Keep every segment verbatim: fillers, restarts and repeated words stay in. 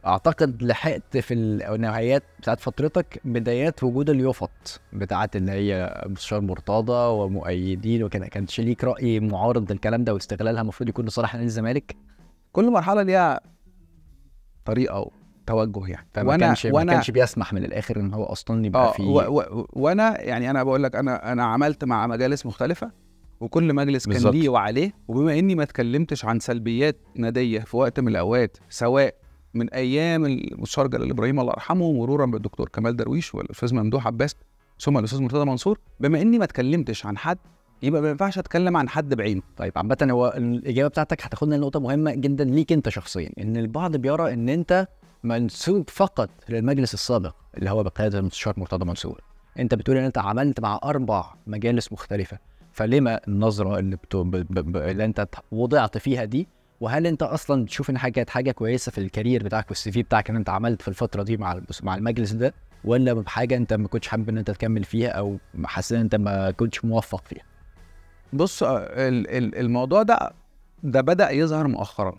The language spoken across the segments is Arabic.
اعتقد لحقت في النهايات بتاعت فترتك بدايات وجود اليوفط بتاعت اللي هي مستشار مرتضى ومؤيدين، وكان كانش ليك راي معارض للكلام ده واستغلالها المفروض يكون لصالح نادي الزمالك؟ كل مرحله ليها طريقه وتوجه يعني. فما وانا كانش ما وانا كانش بيسمح من الاخر ان هو اصلا يبقى اه في و... و... وانا يعني انا بقول لك انا انا عملت مع مجالس مختلفه، وكل مجلس كان بالظبط. ليه وعليه. وبما اني ما اتكلمتش عن سلبيات ناديه في وقت من الاوقات، سواء من ايام المستشار جلال ابراهيم الله يرحمه مرورا بالدكتور كمال درويش والاستاذ ممدوح عباس ثم الاستاذ مرتضى منصور، بما اني ما اتكلمتش عن حد يبقى ما ينفعش اتكلم عن حد بعينه. طيب عامة هو الإجابة بتاعتك هتاخدنا لنقطة مهمة جدا ليك أنت شخصيا، إن البعض بيرى إن أنت منسوب فقط للمجلس السابق اللي هو بقيادة المستشار مرتضى منصور. أنت بتقول إن أنت عملت مع أربع مجالس مختلفة، فلما النظرة اللي, بتو... ب... ب... ب... اللي أنت وضعت فيها دي؟ وهل أنت أصلا تشوف إن حاجة كانت حاجة كويسة في الكارير بتاعك والسي في بتاعك إن أنت عملت في الفترة دي مع مع المجلس ده، ولا بحاجة أنت ما كنتش حابب إن أنت تكمل فيها أو حاسس إن أنت ما كنتش موفق فيها؟ بص الموضوع ده ده بدأ يظهر مؤخرا.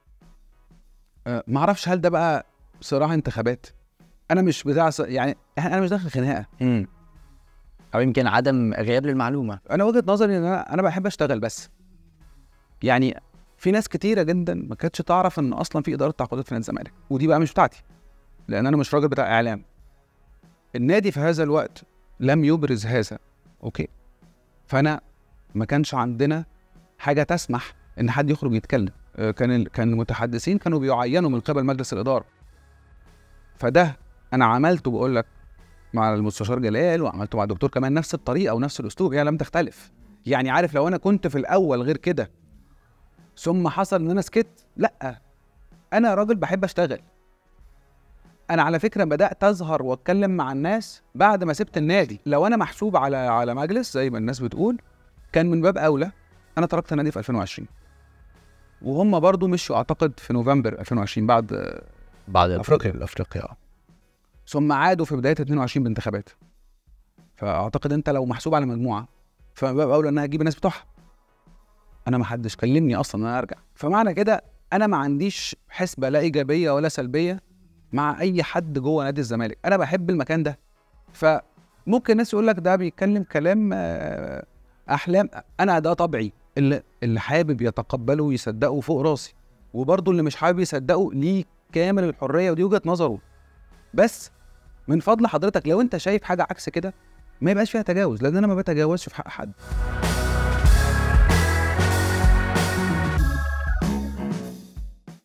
معرفش هل ده بقى صراع انتخابات، انا مش بتاع يعني انا مش داخل خناقه، امم او يمكن عدم غياب للمعلومه. انا وجهه نظري ان انا انا بحب اشتغل بس. يعني في ناس كتيره جدا ما كانتش تعرف ان اصلا في اداره تعاقدات في نادي الزمالك، ودي بقى مش بتاعتي لان انا مش راجل بتاع اعلام. النادي في هذا الوقت لم يبرز هذا، اوكي، فانا ما كانش عندنا حاجه تسمح ان حد يخرج يتكلم. كان كان المتحدثين كانوا بيعينوا من قبل مجلس الاداره. فده انا عملته بقول لك مع المستشار جلال، وعملته مع الدكتور كمان نفس الطريقه ونفس الاسلوب، هي يعني لم تختلف. يعني عارف لو انا كنت في الاول غير كده ثم حصل ان انا سكت، لا، انا راجل بحب اشتغل. انا على فكره بدات اظهر واتكلم مع الناس بعد ما سبت النادي. لو انا محسوب على على مجلس زي ما الناس بتقول، كان من باب اولى. انا تركت النادي في ألفين وعشرين، وهم برضو مشوا اعتقد في نوفمبر ألفين وعشرين بعد بعد افريقيا افريقيا ثم عادوا في بدايه اتنين وعشرين بانتخابات. فاعتقد انت لو محسوب على مجموعه فمن باب اولى انها تجيب الناس بتوعها. انا ما حدش كلمني اصلا ان انا ارجع، فمعنى كده انا ما عنديش حسبه لا ايجابيه ولا سلبيه مع اي حد جوه نادي الزمالك. انا بحب المكان ده. فممكن الناس يقول لك ده بيتكلم كلام احلام، انا ده طبعي. اللي اللي حابب يتقبله ويصدقه فوق راسي، وبرضه اللي مش حابب يصدقه ليه كامل الحريه، ودي وجهه نظره. بس من فضل حضرتك لو انت شايف حاجه عكس كده ما يبقاش فيها تجاوز، لان انا ما بتجاوزش في حق حد.